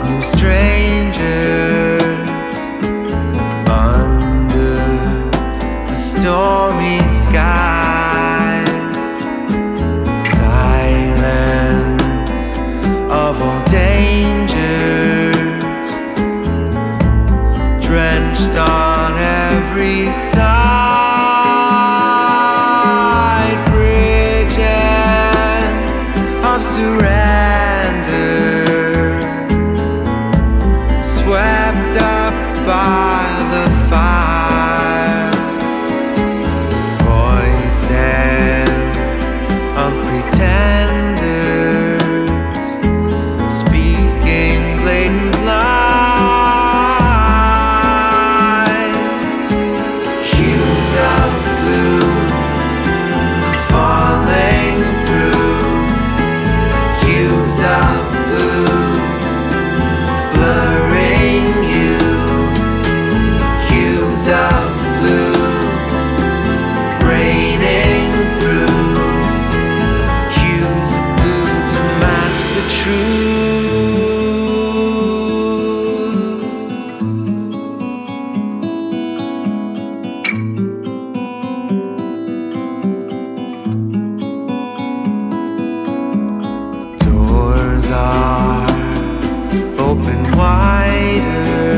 new strangers under a stormy sky. Silence of all dangers, drenched on every side. Bridges of surrender, swept up by the fire. Voices of pretenders, speaking blatant lies. Hues of blue falling through. Hues of blue blurring you. Hues of blue raining through. Hues of blue to mask the truth. Doors are open wider,